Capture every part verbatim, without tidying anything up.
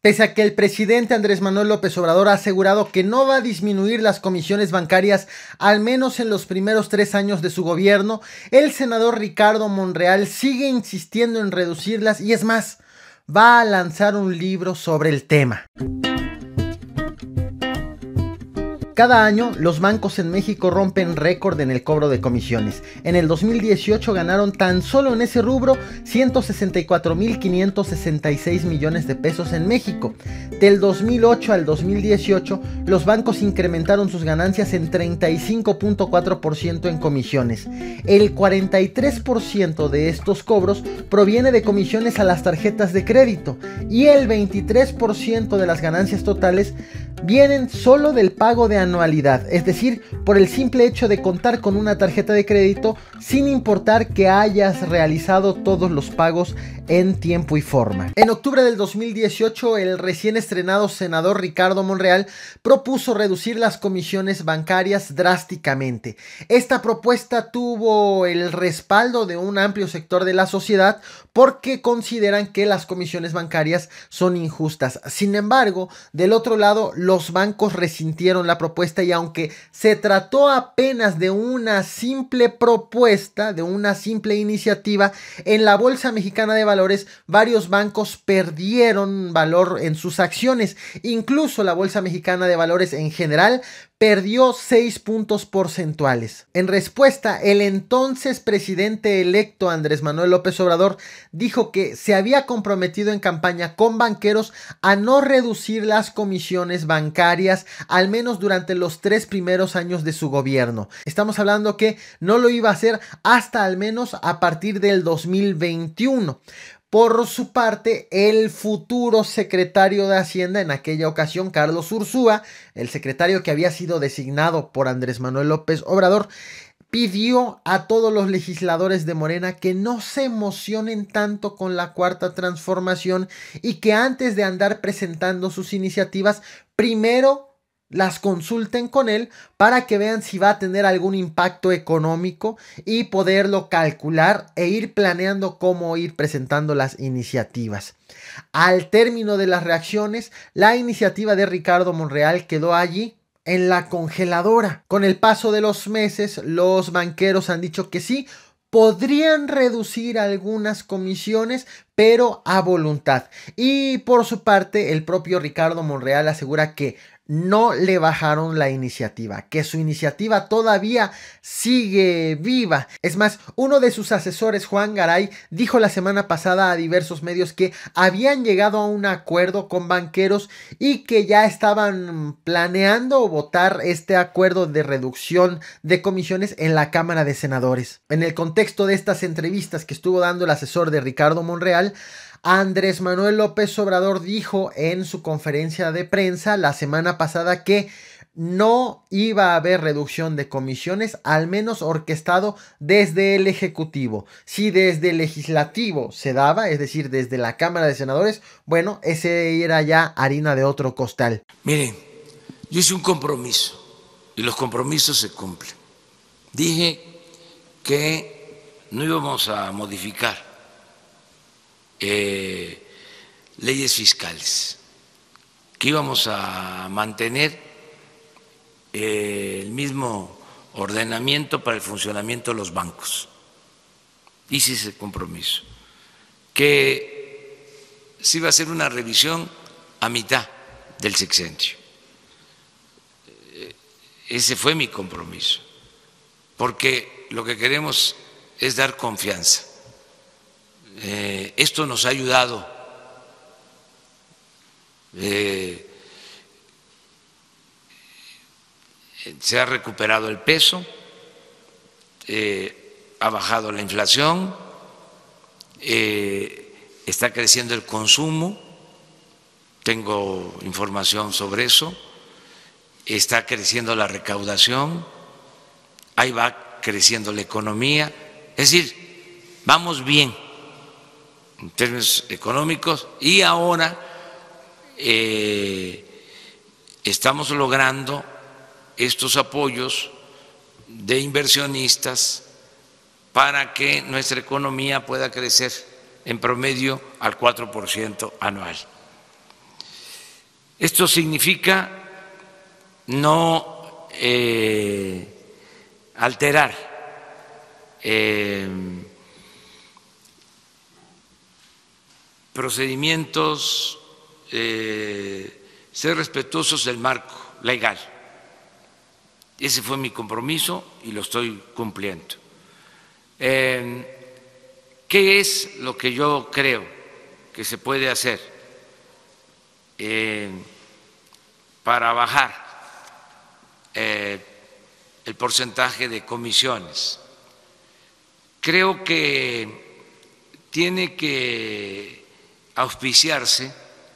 Pese a que el presidente Andrés Manuel López Obrador ha asegurado que no va a disminuir las comisiones bancarias, al menos en los primeros tres años de su gobierno, el senador Ricardo Monreal sigue insistiendo en reducirlas y es más, va a lanzar un libro sobre el tema. Cada año, los bancos en México rompen récord en el cobro de comisiones. En el dos mil dieciocho ganaron tan solo en ese rubro ciento sesenta y cuatro mil quinientos sesenta y seis millones de pesos en México. Del dos mil ocho al dos mil dieciocho, los bancos incrementaron sus ganancias en treinta y cinco punto cuatro por ciento en comisiones. El cuarenta y tres por ciento de estos cobros proviene de comisiones a las tarjetas de crédito y el veintitrés por ciento de las ganancias totales vienen solo del pago de anualidad, es decir, por el simple hecho de contar con una tarjeta de crédito sin importar que hayas realizado todos los pagos en tiempo y forma. En octubre del dos mil dieciocho, el recién estrenado senador Ricardo Monreal propuso reducir las comisiones bancarias drásticamente. Esta propuesta tuvo el respaldo de un amplio sector de la sociedad porque consideran que las comisiones bancarias son injustas. Sin embargo, del otro lado, los bancos resintieron la propuesta y aunque se trató apenas de una simple propuesta, de una simple iniciativa, en la Bolsa Mexicana de Valores varios bancos perdieron valor en sus acciones. Incluso la Bolsa Mexicana de Valores en general perdió seis puntos porcentuales. En respuesta, el entonces presidente electo Andrés Manuel López Obrador dijo que se había comprometido en campaña con banqueros a no reducir las comisiones bancarias, al menos durante los tres primeros años de su gobierno. Estamos hablando que no lo iba a hacer hasta al menos a partir del dos mil veintiuno. Por su parte, el futuro secretario de Hacienda en aquella ocasión, Carlos Ursúa, el secretario que había sido designado por Andrés Manuel López Obrador, pidió a todos los legisladores de Morena que no se emocionen tanto con la Cuarta Transformación y que antes de andar presentando sus iniciativas, primero las consulten con él para que vean si va a tener algún impacto económico y poderlo calcular e ir planeando cómo ir presentando las iniciativas. Al término de las reacciones, la iniciativa de Ricardo Monreal quedó allí en la congeladora. Con el paso de los meses, los banqueros han dicho que sí, podrían reducir algunas comisiones, pero a voluntad. Y por su parte, el propio Ricardo Monreal asegura que no le bajaron la iniciativa, que su iniciativa todavía sigue viva. Es más, uno de sus asesores, Juan Garay, dijo la semana pasada a diversos medios que habían llegado a un acuerdo con banqueros y que ya estaban planeando votar este acuerdo de reducción de comisiones en la Cámara de Senadores. En el contexto de estas entrevistas que estuvo dando el asesor de Ricardo Monreal, Andrés Manuel López Obrador dijo en su conferencia de prensa la semana pasada que no iba a haber reducción de comisiones, al menos orquestado desde el Ejecutivo. Si desde el Legislativo se daba, es decir, desde la Cámara de Senadores, bueno, ese era ya harina de otro costal. Miren, yo hice un compromiso y los compromisos se cumplen. Dije que no íbamos a modificar Eh, leyes fiscales, que íbamos a mantener eh, el mismo ordenamiento para el funcionamiento de los bancos. Hice ese compromiso, que se iba a hacer una revisión a mitad del sexenio. Ese fue mi compromiso, porque lo que queremos es dar confianza. Eh, esto nos ha ayudado, eh, se ha recuperado el peso, eh, ha bajado la inflación, eh, está creciendo el consumo, tengo información sobre eso, está creciendo la recaudación, ahí va creciendo la economía, es decir, vamos bien en términos económicos y ahora eh, estamos logrando estos apoyos de inversionistas para que nuestra economía pueda crecer en promedio al cuatro por ciento anual. Esto significa no eh, alterar eh, procedimientos, eh, ser respetuosos del marco legal. Ese fue mi compromiso y lo estoy cumpliendo. Eh, ¿Qué es lo que yo creo que se puede hacer eh, para bajar eh, el porcentaje de comisiones? Creo que tiene que auspiciarse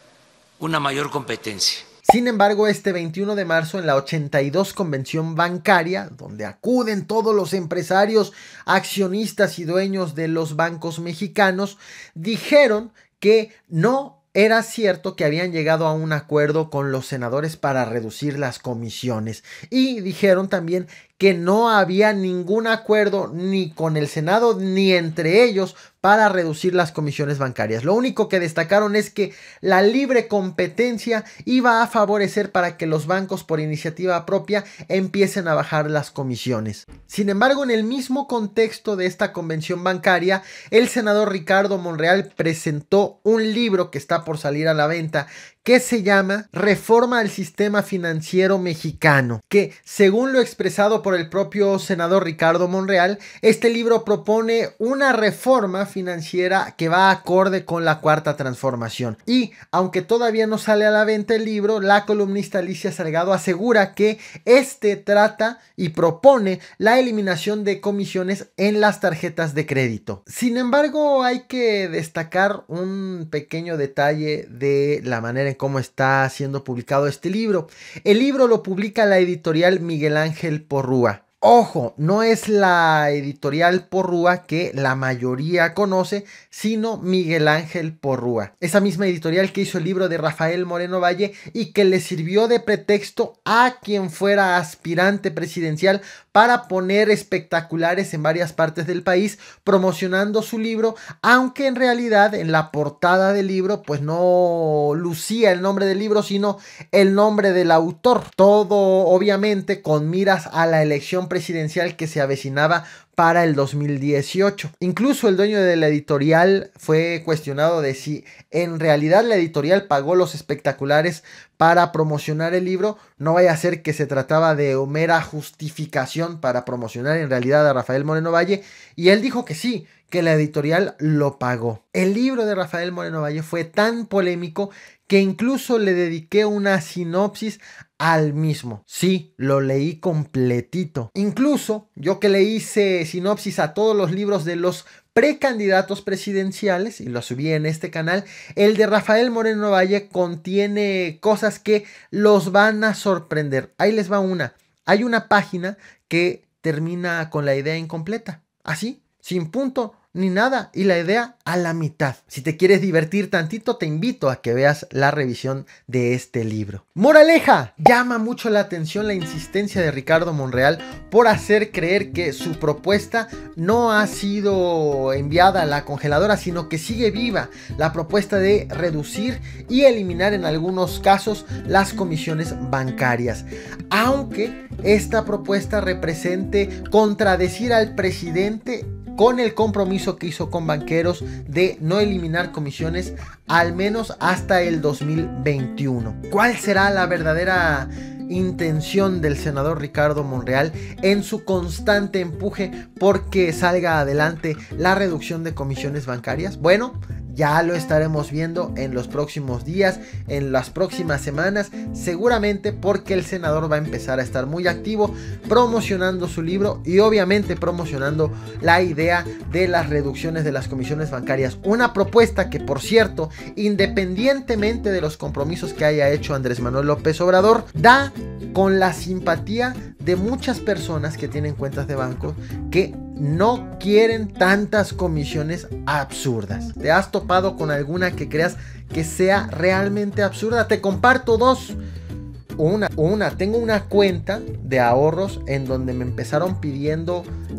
una mayor competencia. Sin embargo, este veintiuno de marzo, en la ochenta y dos Convención Bancaria, donde acuden todos los empresarios, accionistas y dueños de los bancos mexicanos, dijeron que no era cierto que habían llegado a un acuerdo con los senadores para reducir las comisiones. Y dijeron también que no había ningún acuerdo ni con el Senado ni entre ellos para reducir las comisiones bancarias. Lo único que destacaron es que la libre competencia iba a favorecer para que los bancos por iniciativa propia empiecen a bajar las comisiones. Sin embargo, en el mismo contexto de esta convención bancaria, el senador Ricardo Monreal presentó un libro que está por salir a la venta que se llama Reforma al Sistema Financiero Mexicano, que según lo expresado por el propio senador Ricardo Monreal, este libro propone una reforma financiera que va acorde con la Cuarta Transformación. Y aunque todavía no sale a la venta el libro, la columnista Alicia Salgado asegura que este trata y propone la eliminación de comisiones en las tarjetas de crédito. Sin embargo, hay que destacar un pequeño detalle de la manera en cómo está siendo publicado este libro. El libro lo publica la editorial Miguel Ángel Porrúa. Ojo, no es la editorial Porrúa que la mayoría conoce, sino Miguel Ángel Porrúa. Esa misma editorial que hizo el libro de Rafael Moreno Valle y que le sirvió de pretexto a quien fuera aspirante presidencial para poner espectaculares en varias partes del país promocionando su libro, aunque en realidad en la portada del libro pues no lucía el nombre del libro, sino el nombre del autor. Todo obviamente con miras a la elección presidencial que se avecinaba para el dos mil dieciocho. Incluso el dueño de la editorial fue cuestionado de si en realidad la editorial pagó los espectaculares para promocionar el libro. No vaya a ser que se trataba de mera justificación para promocionar en realidad a Rafael Moreno Valle, y él dijo que sí, que la editorial lo pagó. El libro de Rafael Moreno Valle fue tan polémico que incluso le dediqué una sinopsis al mismo. Sí, lo leí completito. Incluso yo que le hice sinopsis a todos los libros de los precandidatos presidenciales y lo subí en este canal, el de Rafael Moreno Valle contiene cosas que los van a sorprender. Ahí les va una. Hay una página que termina con la idea incompleta. Así, sin punto ni nada, y la idea a la mitad. Si te quieres divertir tantito, te invito a que veas la revisión de este libro. Moraleja: llama mucho la atención la insistencia de Ricardo Monreal por hacer creer que su propuesta no ha sido enviada a la congeladora, sino que sigue viva, la propuesta de reducir y eliminar en algunos casos las comisiones bancarias, aunque esta propuesta represente contradecir al presidente con el compromiso que hizo con banqueros de no eliminar comisiones al menos hasta el dos mil veintiuno. ¿Cuál será la verdadera intención del senador Ricardo Monreal en su constante empuje porque salga adelante la reducción de comisiones bancarias? Bueno, ya lo estaremos viendo en los próximos días, en las próximas semanas, seguramente, porque el senador va a empezar a estar muy activo promocionando su libro y obviamente promocionando la idea de las reducciones de las comisiones bancarias. Una propuesta que, por cierto, independientemente de los compromisos que haya hecho Andrés Manuel López Obrador, da con la simpatía de muchas personas que tienen cuentas de banco que no quieren tantas comisiones absurdas. ¿Te has topado con alguna que creas que sea realmente absurda? Te comparto dos. Una, una, tengo una cuenta de ahorros en donde me empezaron pidiendo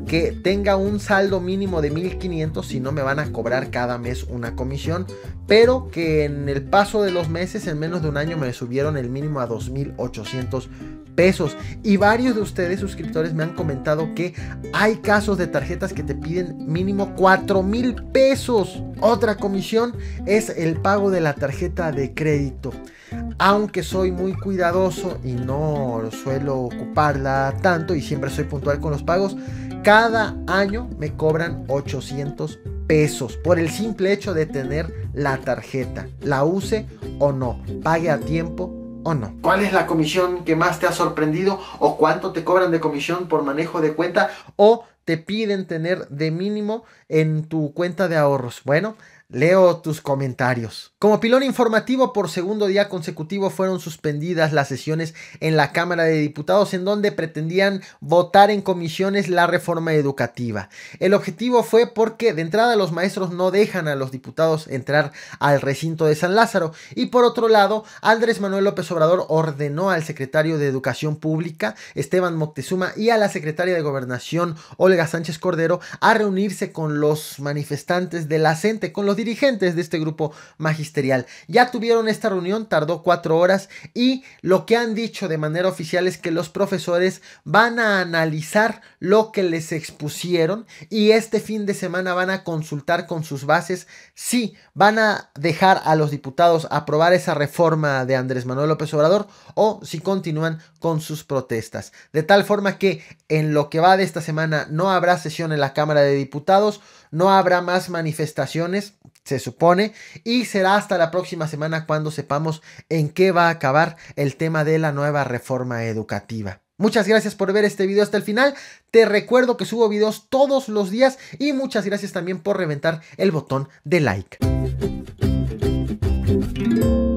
que tenga un saldo mínimo de mil quinientos, si no me van a cobrar cada mes una comisión, pero que en el paso de los meses, en menos de un año, me subieron el mínimo a dos mil ochocientos pesos. Y varios de ustedes suscriptores me han comentado que hay casos de tarjetas que te piden mínimo cuatro mil pesos. Otra comisión es el pago de la tarjeta de crédito. Aunque soy muy cuidadoso y no suelo ocuparla tanto y siempre soy puntual con los pagos, cada año me cobran ochocientos pesos por el simple hecho de tener la tarjeta, la use o no, pague a tiempo o no. ¿Cuál es la comisión que más te ha sorprendido? ¿O cuánto te cobran de comisión por manejo de cuenta? ¿O te piden tener de mínimo en tu cuenta de ahorros? Bueno, leo tus comentarios. Como pilón informativo, por segundo día consecutivo fueron suspendidas las sesiones en la Cámara de Diputados, en donde pretendían votar en comisiones la reforma educativa. El objetivo fue porque de entrada los maestros no dejan a los diputados entrar al recinto de San Lázaro, y por otro lado, Andrés Manuel López Obrador ordenó al secretario de Educación Pública, Esteban Moctezuma, y a la secretaria de Gobernación, Olga Sánchez Cordero, a reunirse con los manifestantes de la CENTE, con los dirigentes de este grupo magisterial. Ya tuvieron esta reunión, tardó cuatro horas, y lo que han dicho de manera oficial es que los profesores van a analizar lo que les expusieron y este fin de semana van a consultar con sus bases si van a dejar a los diputados aprobar esa reforma de Andrés Manuel López Obrador o si continúan con sus protestas. De tal forma que en lo que va de esta semana no habrá sesión en la Cámara de Diputados, no habrá más manifestaciones, se supone, y será hasta la próxima semana cuando sepamos en qué va a acabar el tema de la nueva reforma educativa. Muchas gracias por ver este video hasta el final. Te recuerdo que subo videos todos los días y muchas gracias también por reventar el botón de like.